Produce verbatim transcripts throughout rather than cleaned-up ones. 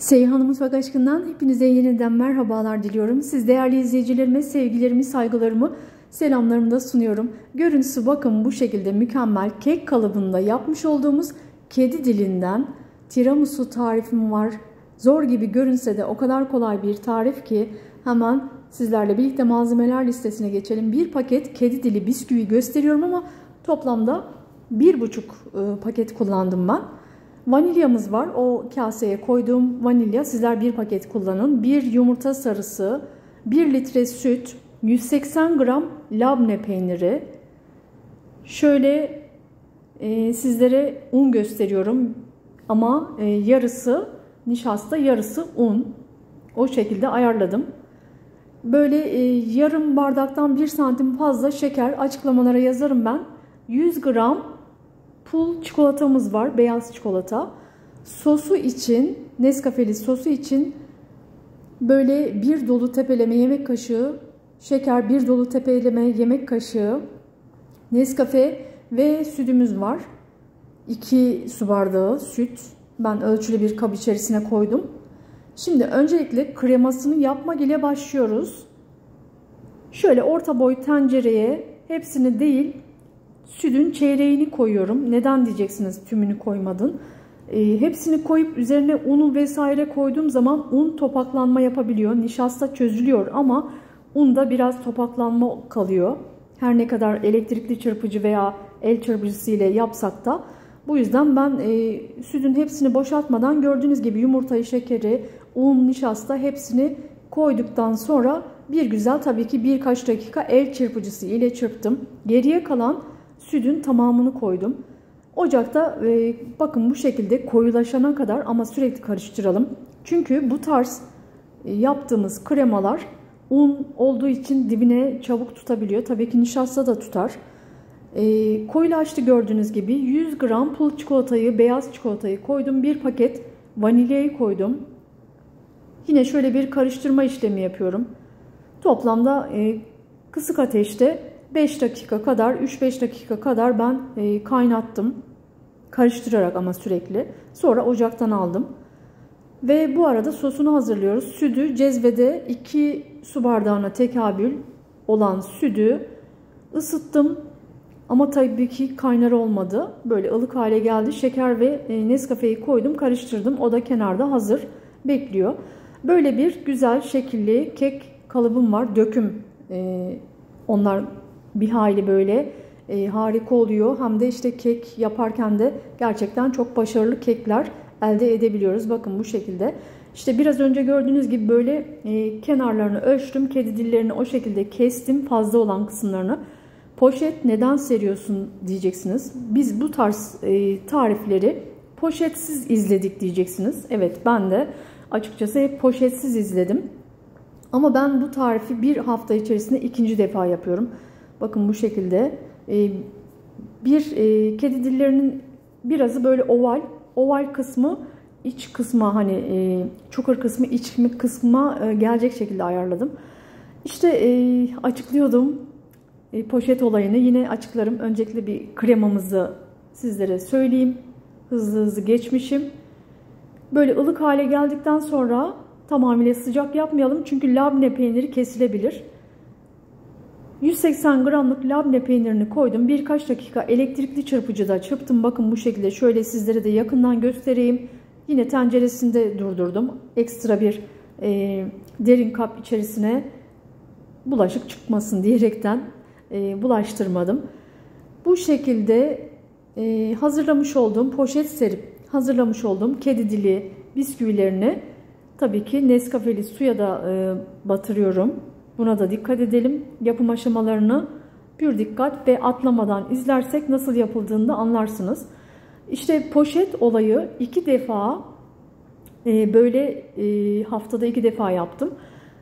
Seyhan Mutfak Aşkı'ndan hepinize yeniden merhabalar diliyorum. Siz değerli izleyicilerime sevgilerimi, saygılarımı, selamlarımı da sunuyorum. Görüntüsü bakın bu şekilde mükemmel kek kalıbında yapmış olduğumuz kedi dilinden tiramisu tarifim var. Zor gibi görünse de o kadar kolay bir tarif ki hemen sizlerle birlikte malzemeler listesine geçelim. Bir paket kedi dili bisküvi gösteriyorum ama toplamda bir buçuk paket kullandım ben. Vanilyamız var. O kaseye koyduğum vanilya. Sizler bir paket kullanın. Bir yumurta sarısı, bir litre süt, yüz seksen gram labne peyniri. Şöyle e, sizlere un gösteriyorum. Ama e, yarısı nişasta, yarısı un. O şekilde ayarladım. Böyle e, yarım bardaktan bir santim fazla şeker, açıklamalara yazarım ben. yüz gram pul çikolatamız var. Beyaz çikolata. Sosu için, Nescafe'li sosu için böyle bir dolu tepeleme yemek kaşığı şeker, bir dolu tepeleme yemek kaşığı Nescafe ve sütümüz var. iki su bardağı süt. Ben ölçülü bir kap içerisine koydum. Şimdi öncelikle kremasını yapmak ile başlıyoruz. Şöyle orta boy tencereye hepsini değil, sütün çeyreğini koyuyorum. Neden diyeceksiniz tümünü koymadın? E, hepsini koyup üzerine unu vesaire koyduğum zaman un topaklanma yapabiliyor. Nişasta çözülüyor ama unda biraz topaklanma kalıyor. Her ne kadar elektrikli çırpıcı veya el çırpıcısı ile yapsak da. Bu yüzden ben e, sütün hepsini boşaltmadan gördüğünüz gibi yumurtayı, şekeri, un, nişasta hepsini koyduktan sonra bir güzel tabii ki birkaç dakika el çırpıcısı ile çırptım. Geriye kalan sütün tamamını koydum. Ocakta e, bakın bu şekilde koyulaşana kadar ama sürekli karıştıralım. Çünkü bu tarz e, yaptığımız kremalar un olduğu için dibine çabuk tutabiliyor. Tabii ki nişasta da tutar. E, koyulaştı gördüğünüz gibi. yüz gram pul çikolatayı, beyaz çikolatayı koydum. Bir paket vanilyayı koydum. Yine şöyle bir karıştırma işlemi yapıyorum. Toplamda e, kısık ateşte beş dakika kadar, üç beş dakika kadar ben e, kaynattım. Karıştırarak ama sürekli. Sonra ocaktan aldım. Ve bu arada sosunu hazırlıyoruz. Sütü cezvede iki su bardağına tekabül olan sütü ısıttım. Ama tabii ki kaynar olmadı. Böyle ılık hale geldi. Şeker ve e, Nescafe'yi koydum, karıştırdım. O da kenarda hazır bekliyor. Böyle bir güzel şekilli kek kalıbım var. Döküm. E, onlar bir hayli böyle e, harika oluyor. Hem de işte kek yaparken de gerçekten çok başarılı kekler elde edebiliyoruz. Bakın bu şekilde. İşte biraz önce gördüğünüz gibi böyle e, kenarlarını ölçtüm. Kedi dillerini o şekilde kestim. Fazla olan kısımlarını. Poşet neden seriyorsun diyeceksiniz. Biz bu tarz e, tarifleri poşetsiz izledik diyeceksiniz. Evet, ben de açıkçası hep poşetsiz izledim. Ama ben bu tarifi bir hafta içerisinde ikinci defa yapıyorum. Bakın bu şekilde. Bir kedi dillerinin birazı böyle oval. Oval kısmı iç kısma, hani çukur kısmı iç kısma gelecek şekilde ayarladım. İşte açıklıyordum poşet olayını. Yine açıklarım. Öncelikle bir kremamızı sizlere söyleyeyim. Hızlı hızlı geçmişim. Böyle ılık hale geldikten sonra tamamıyla sıcak yapmayalım. Çünkü labne peyniri kesilebilir. yüz seksen gramlık labne peynirini koydum. Birkaç dakika elektrikli çırpıcıda çırptım. Bakın bu şekilde. Şöyle sizlere de yakından göstereyim. Yine tenceresinde durdurdum. Ekstra bir e, derin kap içerisine bulaşık çıkmasın diyerekten e, bulaştırmadım. Bu şekilde e, hazırlamış olduğum, poşet serip hazırlamış olduğum kedi dili bisküvilerini tabii ki Nescafe'li suya da e, batırıyorum. Buna da dikkat edelim. Yapım aşamalarını pür dikkat ve atlamadan izlersek nasıl yapıldığını da anlarsınız. İşte poşet olayı iki defa e, böyle e, haftada iki defa yaptım.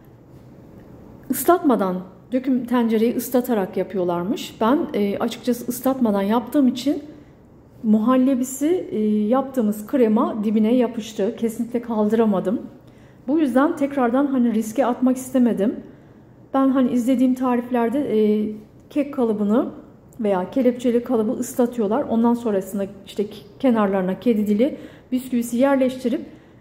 Islatmadan, döküm tencereyi ıslatarak yapıyorlarmış. Ben e, açıkçası ıslatmadan yaptığım için muhallebisi e, yaptığımız krema dibine yapıştı. Kesinlikle kaldıramadım. Bu yüzden tekrardan hani riske atmak istemedim. Ben hani izlediğim tariflerde e, kek kalıbını veya kelepçeli kalıbı ıslatıyorlar. Ondan sonrasında işte kenarlarına kedi dili bisküvisi yerleştirip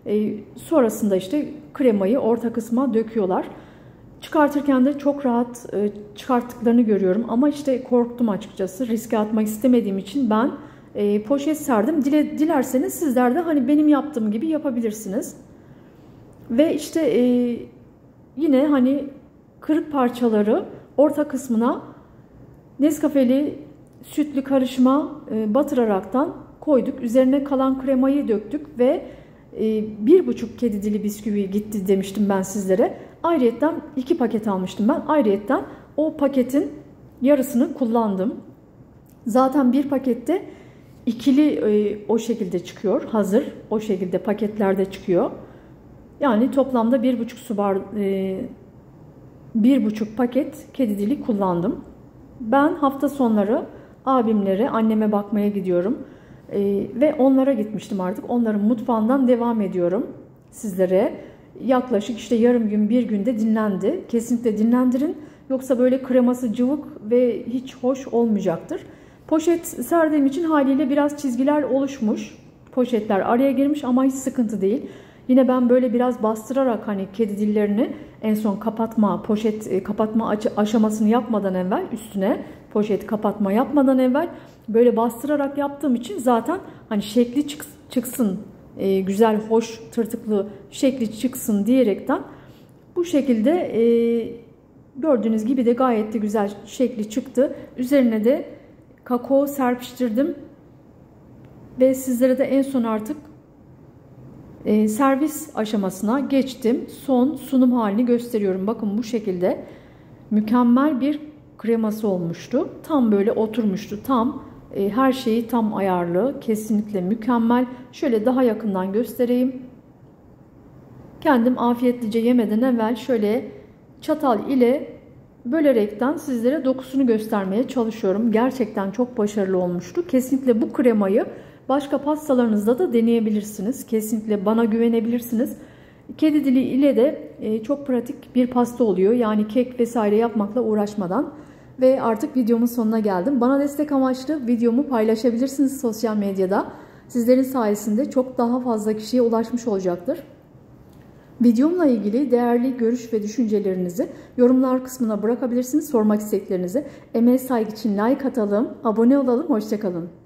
E, sonrasında işte kremayı orta kısma döküyorlar. Çıkartırken de çok rahat e, çıkarttıklarını görüyorum. Ama işte korktum açıkçası. Riske atmak istemediğim için ben e, poşet serdim. Dile, dilerseniz sizler de hani benim yaptığım gibi yapabilirsiniz. Ve işte e, yine hani kırık parçaları orta kısmına Nescafe'li sütlü karışıma e, batıraraktan koyduk. Üzerine kalan kremayı döktük ve e, bir buçuk kedi dili bisküvi gitti demiştim ben sizlere. Ayrıyetten iki paket almıştım ben. Ayrıyetten o paketin yarısını kullandım. Zaten bir pakette ikili e, o şekilde çıkıyor. Hazır o şekilde paketlerde çıkıyor. Yani toplamda bir buçuk su bar, e, bir buçuk paket kedi dili kullandım. Ben hafta sonları abimlere, anneme bakmaya gidiyorum. Ee, ve onlara gitmiştim artık. Onların mutfağından devam ediyorum sizlere. Yaklaşık işte yarım gün, bir günde dinlendi. Kesinlikle dinlendirin. Yoksa böyle kreması cıvık ve hiç hoş olmayacaktır. Poşet serdiğim için haliyle biraz çizgiler oluşmuş. Poşetler araya girmiş ama hiç sıkıntı değil. Yine ben böyle biraz bastırarak hani kedi dillerini en son kapatma, poşet kapatma aşamasını yapmadan evvel üstüne poşet kapatma yapmadan evvel böyle bastırarak yaptığım için zaten hani şekli çıksın, e, güzel, hoş, tırtıklı şekli çıksın diyerekten bu şekilde e, gördüğünüz gibi de gayet de güzel şekli çıktı. Üzerine de kakao serpiştirdim ve sizlere de en son artık e, servis aşamasına geçtim. Son sunum halini gösteriyorum. Bakın bu şekilde mükemmel bir kreması olmuştu. Tam böyle oturmuştu. Tam e, her şeyi tam ayarlı. Kesinlikle mükemmel. Şöyle daha yakından göstereyim. Kendim afiyetlice yemeden evvel şöyle çatal ile bölerekten sizlere dokusunu göstermeye çalışıyorum. Gerçekten çok başarılı olmuştu. Kesinlikle bu kremayı başka pastalarınızda da deneyebilirsiniz. Kesinlikle bana güvenebilirsiniz. Kedi dili ile de çok pratik bir pasta oluyor. Yani kek vesaire yapmakla uğraşmadan. Ve artık videomun sonuna geldim. Bana destek amaçlı videomu paylaşabilirsiniz sosyal medyada. Sizlerin sayesinde çok daha fazla kişiye ulaşmış olacaktır. Videomla ilgili değerli görüş ve düşüncelerinizi yorumlar kısmına bırakabilirsiniz. Sormak isteklerinizi. Emeğe saygı için like atalım, abone olalım. Hoşça kalın.